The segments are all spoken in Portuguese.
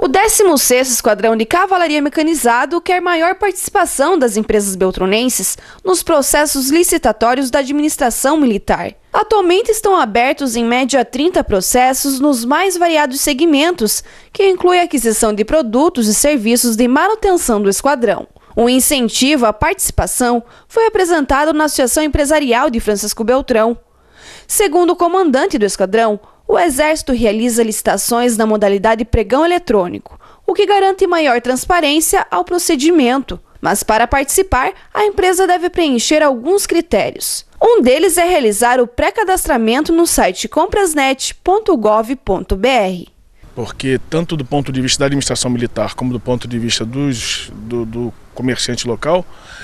O 16º Esquadrão de Cavalaria Mecanizado quer maior participação das empresas beltronenses nos processos licitatórios da administração militar. Atualmente estão abertos em média 30 processos nos mais variados segmentos, que inclui a aquisição de produtos e serviços de manutenção do esquadrão. Um incentivo à participação foi apresentado na Associação Empresarial de Francisco Beltrão. Segundo o comandante do esquadrão, o Exército realiza licitações na modalidade pregão eletrônico, o que garante maior transparência ao procedimento. Mas para participar, a empresa deve preencher alguns critérios. Um deles é realizar o pré-cadastramento no site comprasnet.gov.br. Porque tanto do ponto de vista da administração militar como do ponto de vista do comerciante local,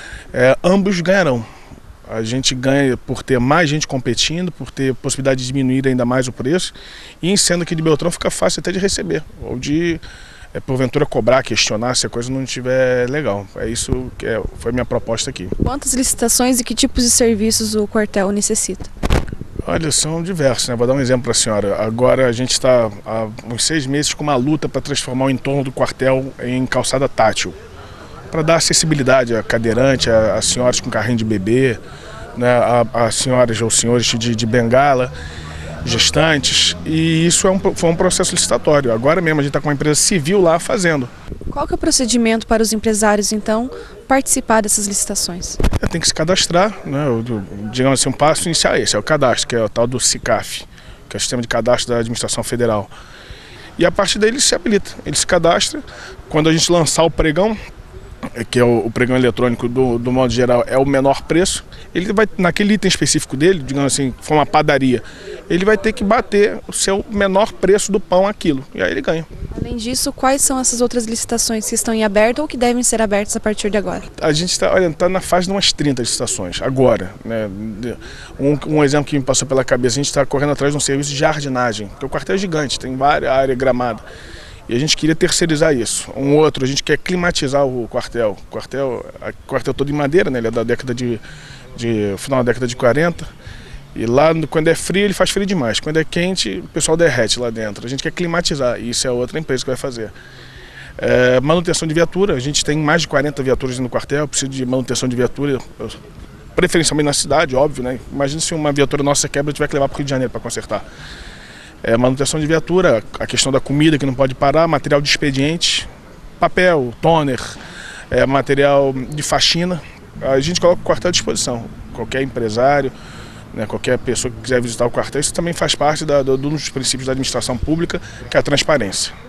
ambos ganharão. A gente ganha por ter mais gente competindo, por ter possibilidade de diminuir ainda mais o preço, e sendo aqui de Beltrão fica fácil até de receber, ou de porventura cobrar, questionar se a coisa não estiver legal. É isso que foi a minha proposta aqui. Quantas licitações e que tipos de serviços o quartel necessita? Olha, são diversos, né? Vou dar um exemplo para a senhora. Agora a gente está há uns 6 meses com uma luta para transformar o entorno do quartel em calçada tátil, para dar acessibilidade a cadeirante, a senhoras com carrinho de bebê, né, a senhoras ou senhores de bengala, gestantes, e isso foi um processo licitatório. Agora mesmo a gente está com uma empresa civil lá fazendo. Qual que é o procedimento para os empresários, então, participar dessas licitações? Tem que se cadastrar, né, digamos assim, um passo inicial é esse, é o cadastro, que é o tal do SICAF, que é o Sistema de Cadastro da Administração Federal. E a partir daí ele se habilita, ele se cadastra. Quando a gente lançar o pregão, que é o pregão eletrônico do modo geral, é o menor preço, ele vai, naquele item específico dele, digamos assim, for uma padaria, ele vai ter que bater o seu menor preço do pão a quilo, e aí ele ganha. Além disso, quais são essas outras licitações que estão em aberto ou que devem ser abertas a partir de agora? A gente está na fase de umas 30 licitações, agora, né? Um exemplo que me passou pela cabeça, a gente está correndo atrás de um serviço de jardinagem, porque o quartel é gigante, tem várias áreas gramadas. E a gente queria terceirizar isso. Um outro, a gente quer climatizar o quartel. O quartel todo em madeira, né? Ele é da década final da década de 40. E lá, quando é frio, ele faz frio demais. Quando é quente, o pessoal derrete lá dentro. A gente quer climatizar, e isso é outra empresa que vai fazer. Manutenção de viatura, a gente tem mais de 40 viaturas no quartel, precisa de manutenção de viatura, preferencialmente na cidade, óbvio, né? Imagina se uma viatura nossa quebra e tiver que levar para o Rio de Janeiro para consertar. Manutenção de viatura, a questão da comida que não pode parar, material de expediente, papel, toner, material de faxina. A gente coloca o quartel à disposição. Qualquer empresário, né, qualquer pessoa que quiser visitar o quartel, isso também faz parte dos princípios da administração pública, que é a transparência.